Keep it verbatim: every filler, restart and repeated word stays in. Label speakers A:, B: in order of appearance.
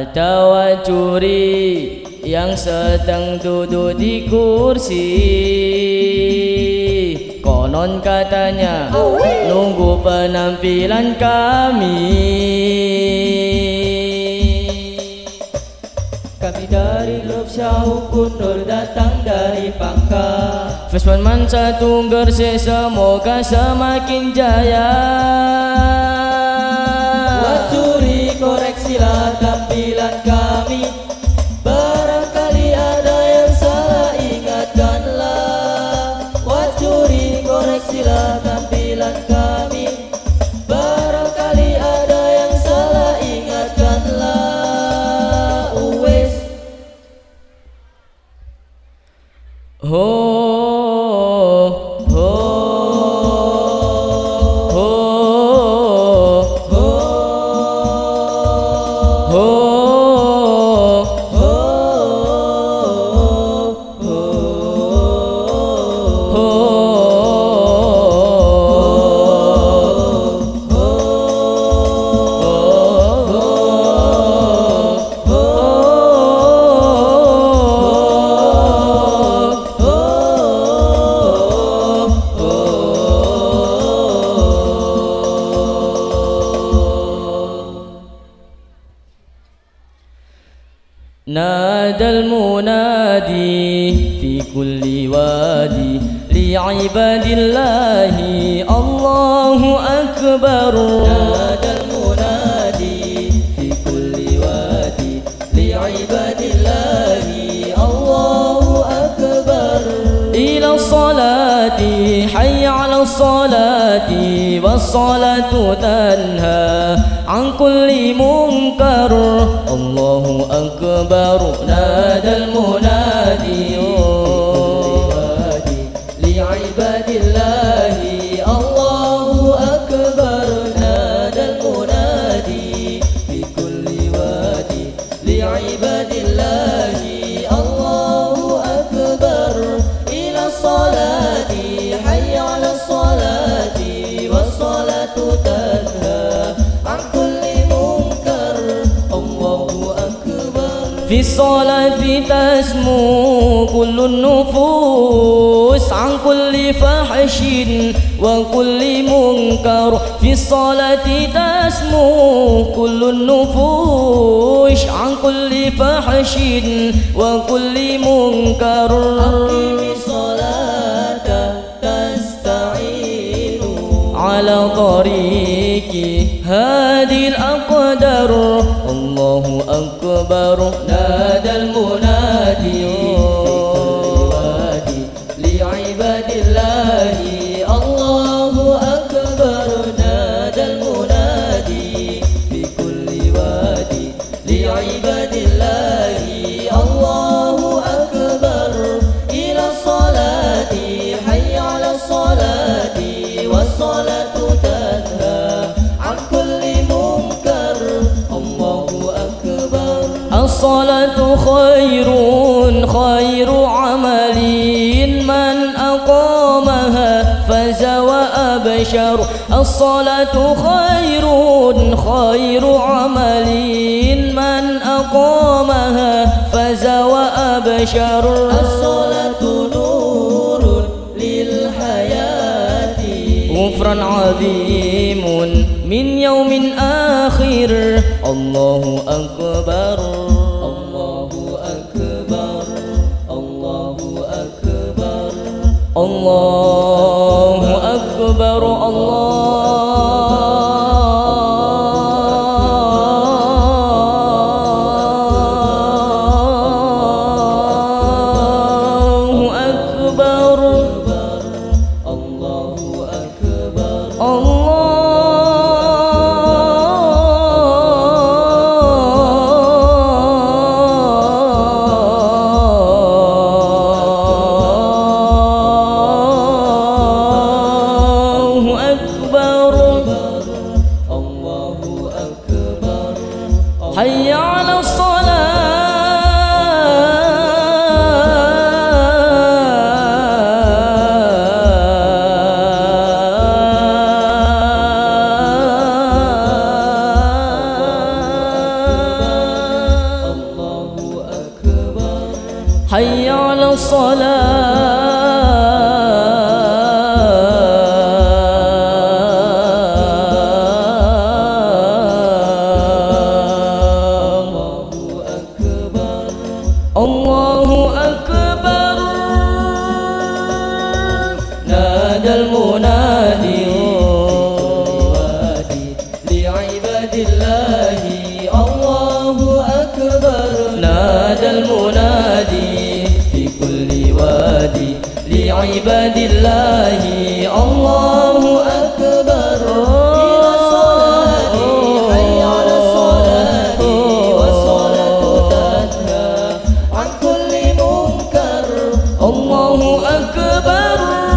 A: Ada curi yang sedang duduk di kursi, konon katanya nunggu penampilan kami.
B: Kami dari Grup Syahuk Kundur datang dari Pangkal.
A: Fesman Mansa Tunggerse semoga semakin jaya.
B: Wacuri koreksilah tampilan kami, barangkali ada yang salah ingatkanlah. Wacuri koreksilah tampilan kami, barangkali ada yang salah ingatkanlah. Uwes
A: Ho نادى المنادي في كل وادي لعباد الله الله أكبر.
B: نادى المنادي في كل وادي لعباد الله الله أكبر.
A: إلى الصلاة حي على الصلاة والصلاة تنهى عن كل منكر الله أكبر. نادى المنادي
B: لعباد الله الله أكبر. نادى المنادي في كل وادي لعباد الله الله أكبر. إلى الصلاة حي على الصلاة والصلاة تنهى عن كل منكر الله أكبر.
A: في الصلاة تسمو كل النفوس عن كل فحش وكل منكر. في الصلاة تسمو كل النفوس عن كل فحش وكل منكر.
B: أقم الصلاة تستعين
A: على طريق هذه الأقدار الله أكبر.
B: نادى المنادي لعباد الله الله أكبر. نادى المنادي في كل وادي لعباد الله الله أكبر. إلى الصلاة حي على الصلاة والصلاة تنهى عن كل منكر الله أكبر.
A: الصلاة خير خير عمل من أقامها فاز وأبشر. الصلاة خير خير عمل من أقامها فاز وأبشر.
B: الصلاة نور للحياة
A: غفران عظيم من يوم آخر الله أكبر.
B: الله أكبر الله أكبر
A: الله أكبر. الله أكبر.
B: الله أكبر
A: الله أكبر. حي على الصلاة الله أكبر نادى المنادي لعباد الله الله أكبر نادى المنادي في كل وادي لعباد الله الله أكبر إلى الصلاة حي على الصلاة والصلاة تنهى عن كل منكر الله أكبر